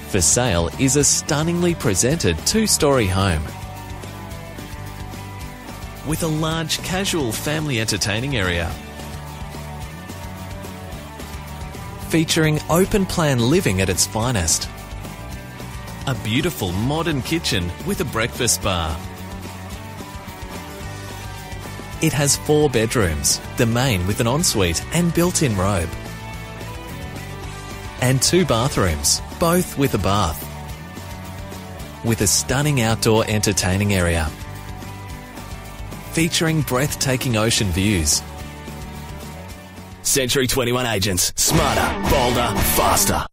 For sale is a stunningly presented 2-storey home with a large casual family entertaining area, featuring open-plan living at its finest, a beautiful modern kitchen with a breakfast bar. It has 4 bedrooms, the main with an ensuite and built-in robe, and 2 bathrooms, both with a bath, with a stunning outdoor entertaining area, featuring breathtaking ocean views. Century 21 agents. Smarter, bolder, faster.